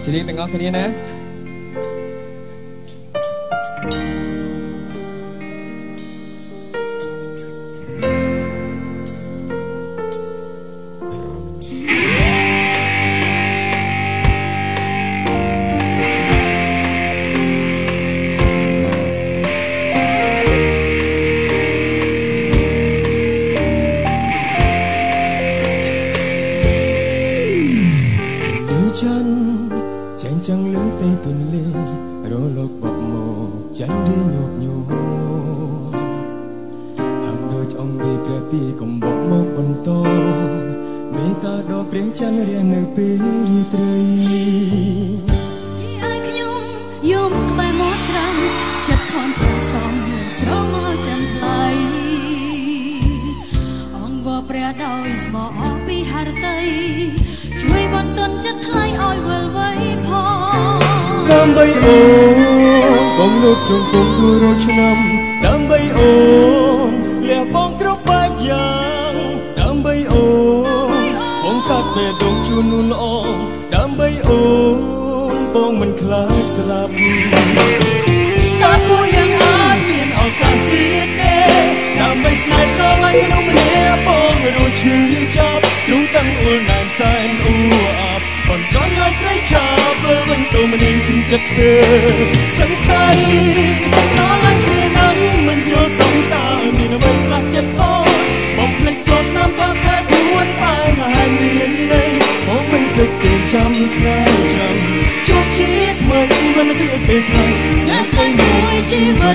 ច្រៀងទាំងអស់គ្នាណាចាញ់ចាំងលើផ្ទៃទន្លេរលកបក់មកចាញ់រៀងញប់ញួរហាក់ដូចអង្គនេះព្រះពីកំបក់មកបន្តមេត្តាដ៏ព្រះច័ន្ទរះនៅពេលរាត្រីឲ្យខ្ញុំយំក្បែរមកច្រាំចិត្តខំប្រសំស្រមកចន្ទថ្លៃអង្គវព្រះដោយស្មោអពីហរតីជួយបន្ទន់ចិត្តថ្លៃឲ្យវិលវៃផងដើម្បីអូនបងលោកជង្គង់ទូរឆ្នាំដើម្បីអូនលះបង់គ្រប់បែបយ៉ាងដើម្បីអូនបងកាត់បេះដូងជួននូនល្អដើម្បីអូនបងមិនខ្លាចស្លាប់តើពួកយើងអាចមានឱកាសទៀតទេដើម្បីស្នេហ៍ស្រឡាញ់មនុស្សម្នាក់បងរស់ឈឺចាប់ទ្រង់តាំងអួលណែនសែនអ៊ូអាប់បន្សន់ឲ្យស្រីឆាប់វិលវិញទៅម្នាក់ចិត្តស្ទើរសង្ស័យស្រឡាញ់គ្នានឹងមិនយល់សងតើមានអ្វីខ្លះចិត្តបងភ្លេចសោកស្នាមថាតែខ្លួនតែមហាមានន័យបងមិនភ្លេចទេចាំស្នេហ៍ចាំជួបជាថ្មីមិនគ្រាពេលខ្លះស្នេហ៍ស្រីមួយជីវិត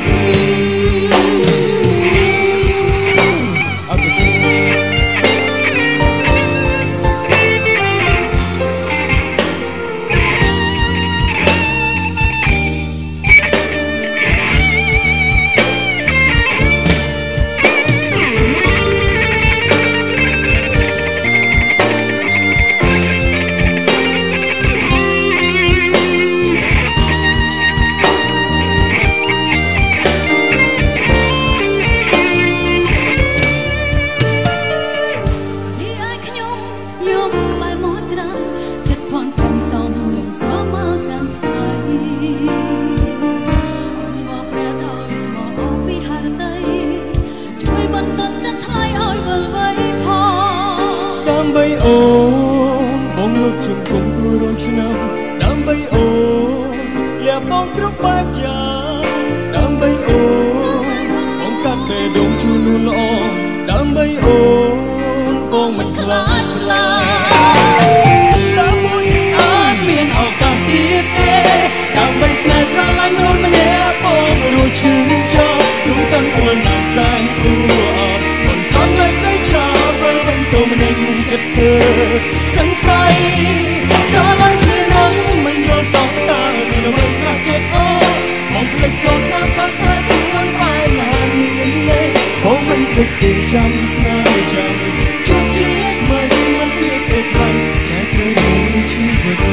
ដើម្បីអូនបងលោកជង្គង់ទូរងឆ្នាំដើម្បីអូនលះបង់គ្រប់បែបយ៉ាងដើម្បីអូនបងកាត់បេះដូងជួននូនល្អដើម្បីអូនបងមិនខ្លាចស្លាប់តើពួកយើងអាចមានឱកាសទៀតទេដើម្បីស្នេហ៍ស្រឡាញ់មនុស្សម្នាក់បងរស់ឈឺចាប់ទ្រង់តាំងអួលណានសែនអ៊ូអាប់មិនសន់ឲ្យស្រីឆាប់វិលវិញទៅម្នាក់ចិត្តស្ទើរសង្ស័យស្រឡាញ់គ្នានឹងមិនយល់សងតើមានអ្វីខ្លះចិត្តបងភ្លេចសោកស្នាមថាតែខ្លួនបែរណាមានន័យបងមិនភ្លេចទេចាំស្នេហ៍ចាំជួបជាថ្មីមិនគ្រាពេលខ្លះស្នេហ៍ស្រីមួយជីវិត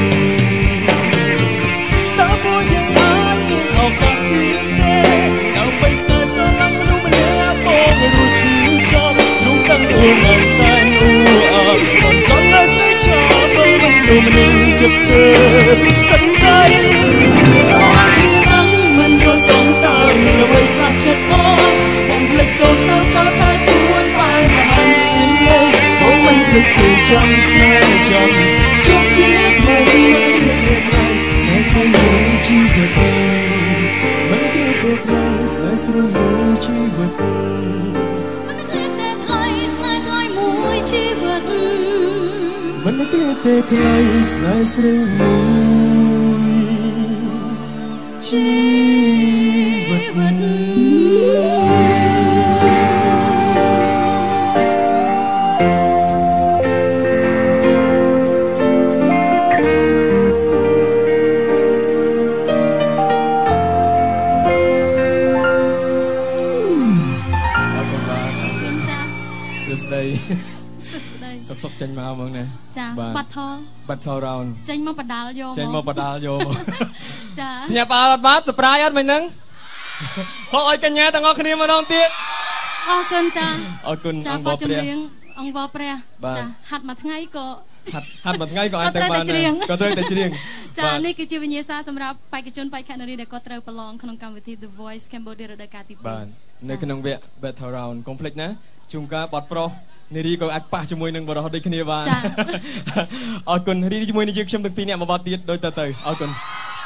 តើពួកយើងអាចមានឱកាសទៀតទេដើម្បីស្នេហ៍ស្រឡាញ់មនុស្សម្នាក់បងរស់ឈឺចាប់ទ្រង់តាំងអួលណែនសែនអ៊ូអាប់មិនសន់ឲ្យស្រីឆាប់វិលវិញទៅម្នាក់ចិត្តស្ទើរសង្ស័យស្រឡាញ់គ្នានឹងមិនយល់សងតើមានអ្វីខ្លះចិត្តបងភ្លេចសោកស្នាមថាតែខ្លួនបែរណាមានន័យបងមិនភ្លេចទេចាំស្នេហ៍ចាំជួបជាថ្មីមិនគ្រាពេលខ្លះស្នេហ៍ស្រីមួយជីវិតមិនគ្រាពេលខ្លះស្នេហ៍ស្រីមួយជីវិតមិនគ្រាទេថ្លៃស្នេហ៍ថ្លៃមួយជីវិតមិនគ្រាទេថ្លៃស្នេហ៍ស្រីមួយជីវិតសុខសុខចេញមកហ្មងណាចាបាត់ថររោនចេញមកបដាលយកចេញមកបដាលយកចាញ៉ាំអត់បាទសប្រាយអត់មិញហ្នឹងខកឲ្យកញ្ញាទាំងអស់គ្នាម្ដងទៀតអរគុណចាអរគុណអង្គបព្រះចាហាត់មួយថ្ងៃក៏ហាត់មួយថ្ងៃក៏អាចទៅបានក៏ត្រូវតែច្រៀងចានេះគឺជាវិញ្ញាសាសម្រាប់បេក្ខជនបេក្ខនារីដែលគាត់ត្រូវប្រឡងក្នុងកម្មវិធី The Voice Cambodia រដូវកាលទី2 បាទនៅក្នុងវគ្គ Battle Round កុំភ្លេចណាជួនកាលបត់ប្រុសនារីក៏អាចប៉ះជាមួយនឹងបរិសុទ្ធដូចគ្នាបានអរគុណរីជាមួយនឹងយើងខ្ញុំទាំងពីរអ្នកមកបត់ទៀតដូចទៅអរគុណ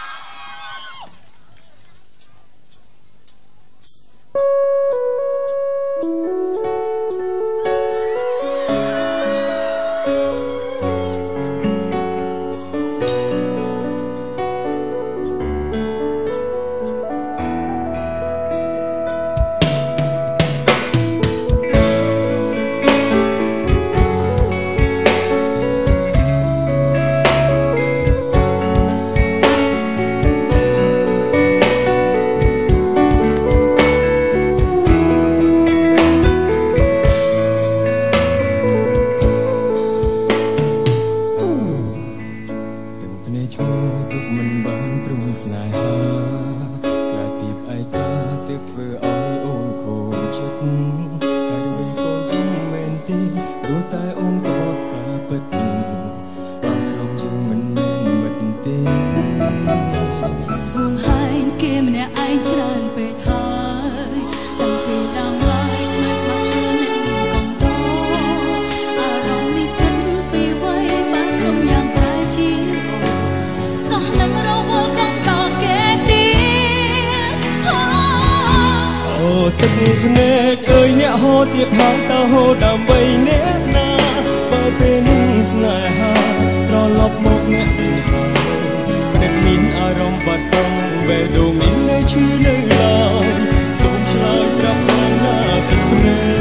ភ្នែកអើយអ្នកហូរទៀតហើយតើហូរដើម្បីអ្នកណាបើពេលនឹងស្នេហាត្រឡប់មកអ្នកនេះហើយតែមានអារម្មណ៍បាត់បង់វេទនានៅឈឺនៅឡើយសូមឆ្លើយប្រាប់ផងណាទឹកភ្នែក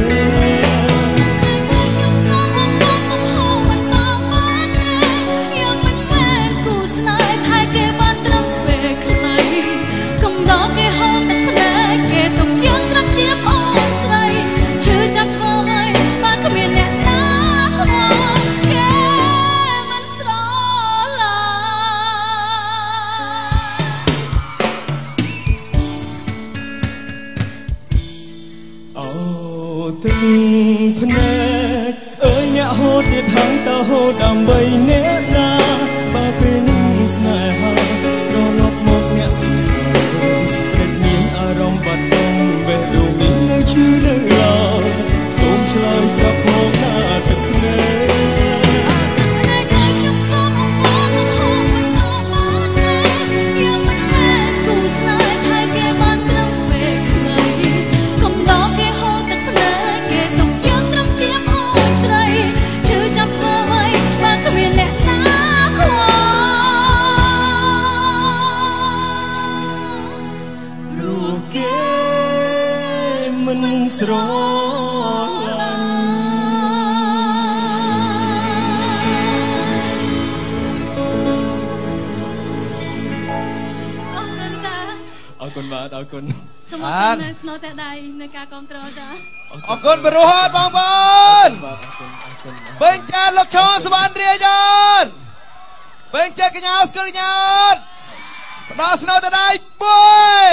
ទឹកភ្នែកអើយអ្នកហូរទៀតហើយតើហូរដើម្បីអ្នកណាបើពេលនឹងស្នេហាត្រឡប់មកអ្នកនេះហើយតែមានអារម្មណ៍បាត់បង់វេទនានៅឈឺនៅឡើយសូមឆ្លើយប្រាប់ផងណាទឹកភ្នែកស្រឡាញ់អរគុណបាទអរគុណសូមអរគុណស្នូតែដៃនៅការគ្រប់គ្រងចាអរគុណបរិហតបងប្អូនបាទអរគុណពេញចាលោកឈរសវណ្ណរាជអើនពេញចាកញ្ញាស្គរញ្ញាអើនផ្ដល់ស្នូតែដៃបុយ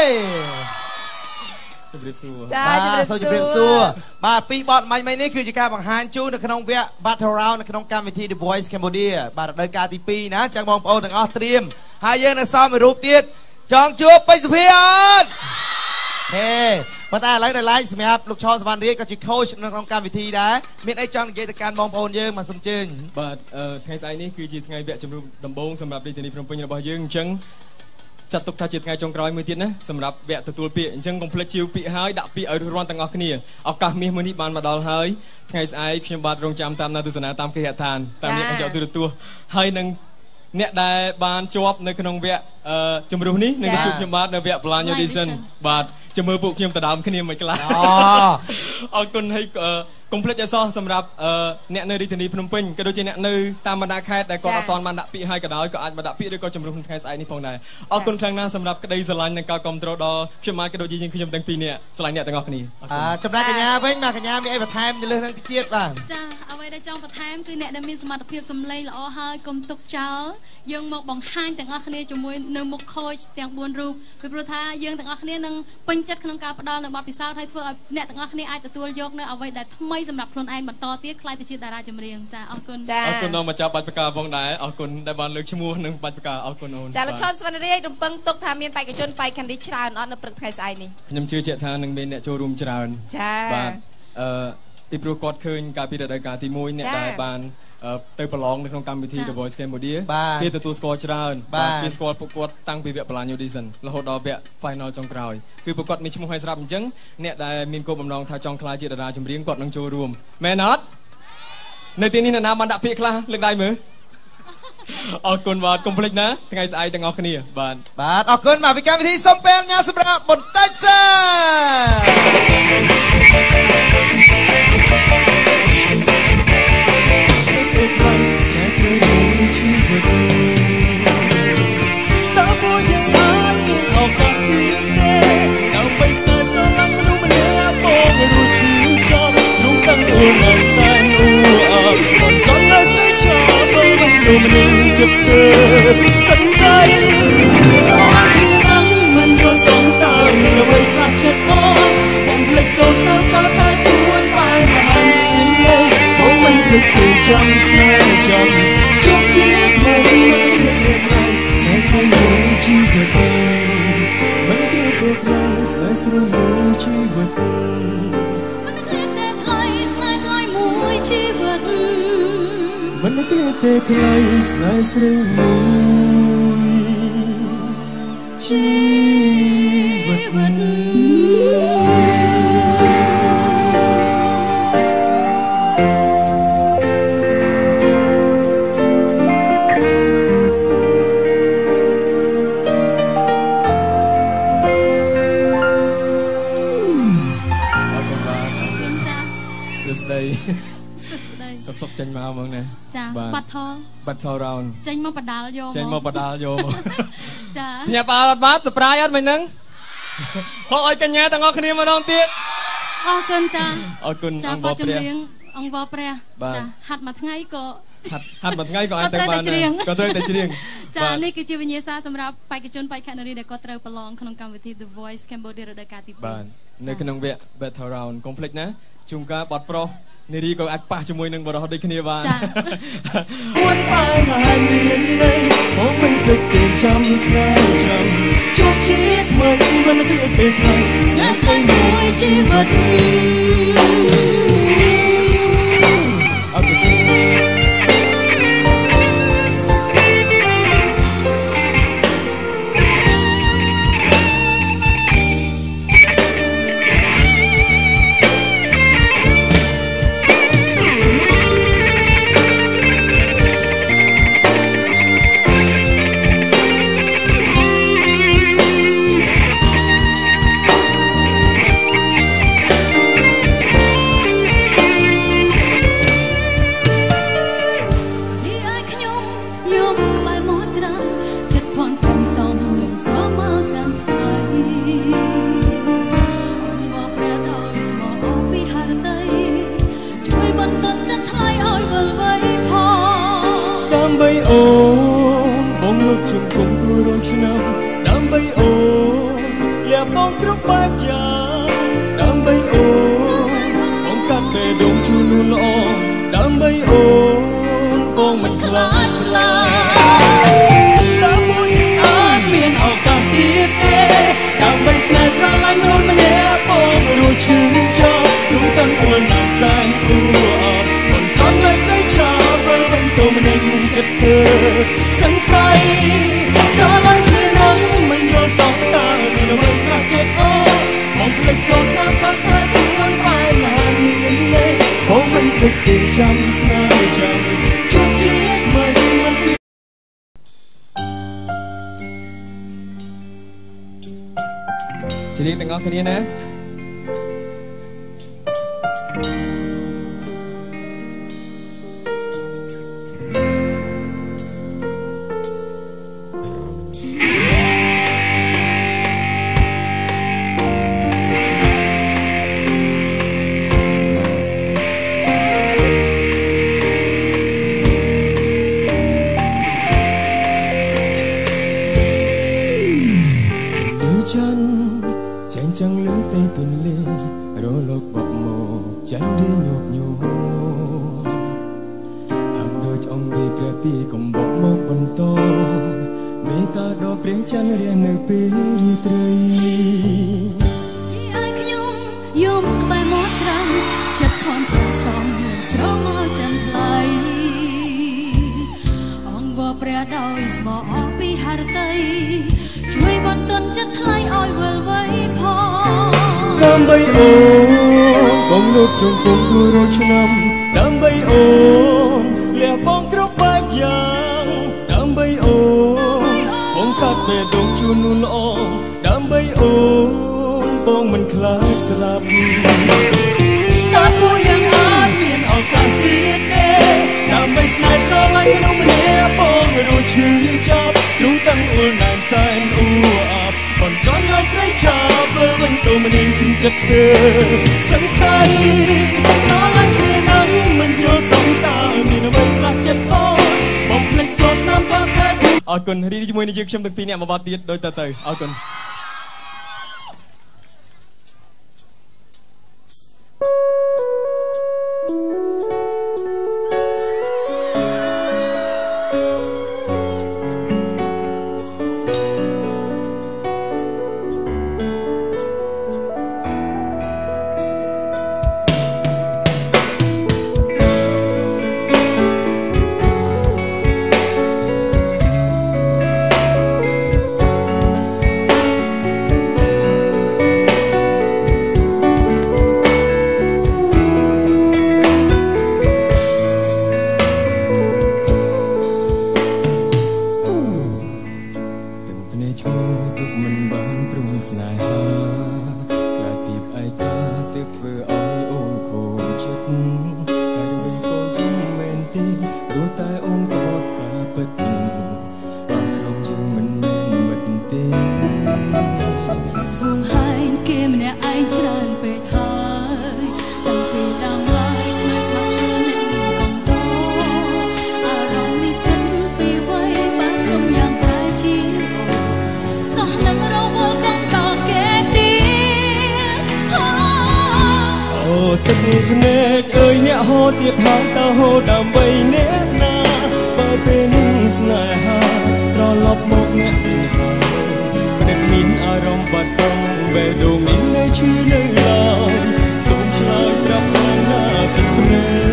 ជំរាបសួរចាសូមជំរាបសួរបាទពីបទមិញនេះគឺជាការបង្ហាញជូននៅក្នុងវគ្គ Battle Round នៅក្នុងកម្មវិធី The Voice Cambodia បាទរដូវកាលទី2ណាចឹងបងប្អូនទាំងអស់ត្រៀមហើយយើងនៅសមមួយរូបទៀតចង់ជួបពេជ្រសុភាអត់ហេប៉ុន្តែឥឡូវដល់ឡាយសម្រាប់លោកឈរសវណ្ណរាជក៏ជា coach នៅក្នុងកម្មវិធីដែរមានអីចង់និយាយទៅកាន់បងប្អូនយើងមកសូមជើញបាទថ្ងៃស្អែកនេះគឺជាថ្ងៃវគ្គជំរុំដំបូងសម្រាប់រាជធានីភ្នំពេញរបស់យើងអញ្ចឹងចាត់ទុកថាជាថ្ងៃចុងក្រោយមួយទៀតណាសម្រាប់វគ្គទទួលពាក្យអញ្ចឹងកុំភ្លេចជៀវពាក្យហើយដាក់ពាក្យឲ្យរួចរាល់ទាំងអស់គ្នាឱកាសមាសមួយនេះបានមកដល់ហើយថ្ងៃស្អែកខ្ញុំបាទរងចាំតាមនៅទស្សនាតាមគេហដ្ឋានតាមអ្នកកញ្ចក់ទូរទស្សន៍ហើយនឹងអ្នកដែលបានជាប់នៅក្នុងវគ្គជំរុះនេះនឹងជួបខ្ញុំបាទនៅវគ្គ Blind Audition បាទចាំមើលពួកខ្ញុំទៅដើមគ្នាមិនខ្លះអរគុណហើយកុំភ្លេចឲ្យសោះសម្រាប់អ្នកនៅរាជធានីភ្នំពេញក៏ដូចជាអ្នកនៅតាមបណ្ដាខេត្តដែលគាត់អត់ទាន់បានដាក់ពាក្យឲ្យក៏ដោយក៏អាចមកដាក់ពាក្យឬក៏ជំរុះក្នុងថ្ងៃស្អែកនេះផងដែរអរគុណខ្លាំងណាស់សម្រាប់ក្តីស្រឡាញ់និងការគាំទ្រដល់ខ្ញុំបាទក៏ដូចជាយើងខ្ញុំទាំងពីរនាក់ស្រឡាញ់អ្នកទាំងអស់គ្នាចំណែកកញ្ញាវិញបាទកញ្ញាមានអីបន្ថែមទៅលើនឹងទៀតបាទចាអ្វីដែលចង់បន្ថែមគឺអ្នកដែលមានសមត្ថភាពសម្លេងល្អហើយកុំទុកចោលយើងមកបង្ហាញទាំងអស់គ្នាជាមួយនៅមុខ coach ទាំង4រូបពីព្រោះថាយើងទាំងអស់គ្នានឹងពេញចិត្តក្នុងការផ្ដល់នៅបទពិសោធន៍ហើយធ្វើឲ្យអ្នកទាំងអស់គ្នាអាចទទួលយកនៅអ្វីដែលថ្មីសម្រាប់ខ្លួនឯងបន្តទៀតខ្លាយទៅជាតារាចម្រៀងចាអរគុណអរគុណដល់ម្ចាស់បាច់ផ្កាផងដែរអរគុណដែលបានលើកឈ្មោះនឹងបាច់ផ្កាអរគុណអូនចាលោកឈុនសវណ្ណរាយរំពឹងទុកថាមានបេក្ខជនបេក្ខនារីច្រើនអត់នៅព្រឹកថ្ងៃស្អែកនេះខ្ញុំជឿជាក់ថានឹងមានអ្នកចូលរួមច្រើនចាបាទពីព្រោះគាត់ឃើញកាលពីរដូវកាលទី1អ្នកដែលបានទៅប្រឡងនៅក្នុងកម្មវិធី The Voice Cambodia គេទទួលស្គាល់ច្រើនបាទគេស្គាល់ពួកគាត់តាំងពីវគ្គ Balance Audition រហូតដល់វគ្គ Final ចុងក្រោយគឺពួកគាត់មានឈ្មោះឲ្យស្រាប់អញ្ចឹងអ្នកដែលមានគោលបំណងថាចង់ក្លាយជាតារាចម្រៀងគាត់នឹងចូលរួមមែនអត់នៅទីនេះអ្នកណាបានដាក់ពាក្យខ្លះលើកដៃមើលអរគុណបាទកុំភ្លេចណាថ្ងៃស្អែកទាំងអស់គ្នាបាទអរគុណមកពីកម្មវិធីសុំពេលញ៉ាំសម្រាប់បន្តិចសិនសិនស្អីស្រឡាញ់គ្នានឹងមិនយល់សងតើមានអ្វីខ្លះចិត្តបងភ្លេចសូនស្នេហ៍ថាតែខ្លួនបែរបានមានលេបងមិនភ្លេចទេចាំស្នេហ៍ចាំជួបជាថ្មីមិនគ្រាទេថ្លៃស្នេហ៍ស្រីមួយជីវិតមិនគ្រាទេថ្លៃស្នេហ៍ស្រីមួយជីវិតមិនគ្រាទេថ្លៃស្នេហ៍ថ្លៃមួយជីវិតមិនគ្រាទេថ្លៃស្នេហ៍ស្រីមួយជីវិតសុកចេញមកហ្មងណាចាបាត់ថលរោនចេញមកបដាលយកមកចាញ៉ាំអត់បាទសប្រាយអត់មិញហ្នឹងហៅឲ្យកញ្ញាទាំងអស់គ្នាម្ដងទៀតអរគុណចាអរគុណអង្គបព្រះអង្គបព្រះចាហាត់មួយថ្ងៃក៏ហាត់មួយថ្ងៃក៏អាចទៅបានក៏ត្រូវតែច្រៀងចានេះគឺជាវិញ្ញាសាសម្រាប់បេក្ខជនបេក្ខនារីដែលគាត់ត្រូវប្រឡងក្នុងកម្មវិធី The Voice Cambodia រដូវកាលទី2 បាទនៅក្នុងវគ្គ Battle Round កុំភ្លេចណាជួនកាលបត់ប្រុសនារីក៏អាចប៉ះជាមួយនឹងបរិសុទ្ធដូចគ្នាបានចាួនបែរមកមានន័យមកមិនភ្លេចទេចាំស្នេហ៍ចាំជួបជាថ្មីមិនគ្រាទេថ្លៃស្នេហ៍ស្រីមួយជីវិតបងលោកជុំគុំទូរងឆ្នាំដើម្បីអូនលះបងគ្រប់បែបយ៉ាងដើម្បីអូនបងកាត់បេះដូងជូននោះល្អដើម្បីអូនបងមិនខ្លាចស្លាប់តែមួយអាចមានឱកាសទៀតទេដើម្បីស្នេហ៍ស្រឡាញ់អូនម្នាក់បងរស់ឈឺចាំទ្រង់តាំងខ្លួនបានសែនគួរបងសន្លឹកស្អីឆាប់វិលវិញទៅម្នាក់ចិត្តស្ទើរសង្ស័យស្រឡាញ់គ្នានឹងមិនយល់សងតើមានអ្វីខ្លះចិត្តបងភ្លេចសូនស្នេហ៍ថាតែខ្លួនបែរមកមានលេបងមិនភ្លេចទេចាំស្នេហ៍ចាំជួបជាថ្មីមិនច្រៀងទាំងអស់គ្នាណាចែងចាំងលើផ្ទៃពីកំបោកមកបន្តមេត្តាដ៏ព្រះច័ន្ទរះនៅពេលរាត្រីឲ្យខ្ញុំយំក្បែរមកច្រាំចិត្តខំប្រសំស្រងមកចន្ទថ្លៃអង្គវព្រះដោយស្មោះពីហឫទ័យជួយបន្ទន់ចិត្តថ្លៃឲ្យវិលវៃផងដើម្បីអូនបងលោកជង្គង់ទូរឆ្នាំដើម្បីអូនលះបង់គ្រប់បែបយ៉ាងដើម្បីអូនបងកាត់បេះដូងជួននូនល្អដើម្បីអូនបងមិនខ្លាចស្លាប់តើពួកយើងអាចមានឱកាសទៀតទេដើម្បីស្នេហ៍ស្រឡាញ់មនុស្សម្នាក់បងរស់ឈឺចាប់ទ្រង់តាំងអ៊ុលណែនសែនអ៊ូអាប់បងសន់ឲ្យស្រីឆាប់វិលវិញទៅម្នាក់ចិត្តស្ទើរសង្ស័យស្រឡាញ់គ្នានឹងមិនយល់សំតាមានអ្វីខ្លះចិត្តបងភ្លេចសោកស្នាមថាតែអរគុណរីកជាមួយនឹងយើងខ្ញុំទាំងពីរនាក់មកបត់ទៀតដូចតទៅអរគុណទឹកភ្នែកអើយអ្នកហូរទៀតហើយតើហូរដើម្បីអ្នកណាបើពេលនឹងស្នេហាត្រឡប់មកអ្នកនេះហើយអ្នកមានអារម្មណ៍បាត់បង់បេះដូងមាននៅឈឺនៅឡើយសូមឆ្លើយប្រាប់ផងណាទឹកភ្នែក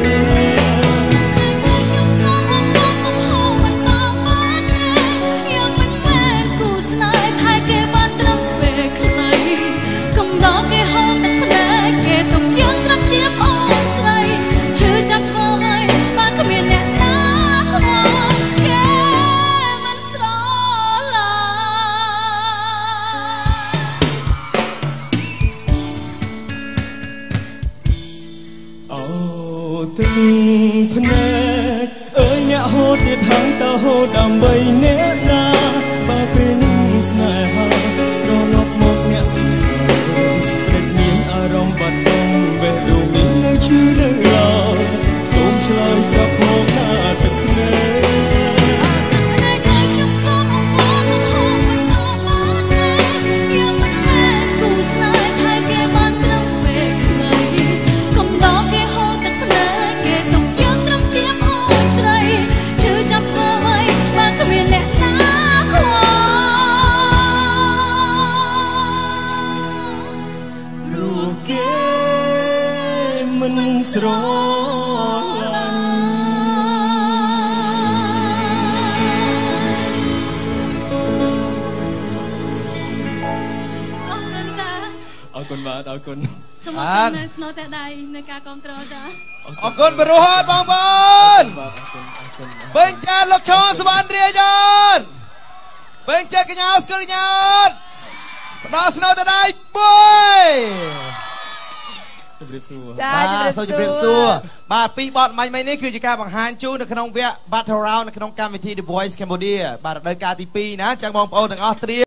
ទឹកភ្នែកអើយអ្នកហូរទៀតហើយតើហូរដើម្បីអ្នកណាបើពេលនឹងស្នេហាត្រឡប់មកអ្នកនេះហើយអ្នកមានអារម្មណ៍បាត់បង់បេះដូងមាននៅឈឺនៅឡើយសូមឆ្លើយប្រាប់ផងណាទឹកភ្នែកមិនស្រឡាញ់អរគុណបាទអរគុណសូមអរគុណស្នូតែដៃនៅការគ្រប់គ្រងចាអរគុណបរិហតបងប្អូនពេញចាលោកឈរសវណ្ណរាជអើយពេញចាកញ្ញាស្គរញ្ញាអើយផ្ដោស្នូតែដៃបុយជំរាបសួរចាជំរាបសួរបាទពីបទមិញនេះគឺជាការបង្ហាញជូននៅក្នុងវគ្គ Battle Round នៅក្នុងកម្មវិធី The Voice Cambodia បាទរដូវកាលទី2ណាចឹងបងប្អូនទាំងអស់ត្រៀម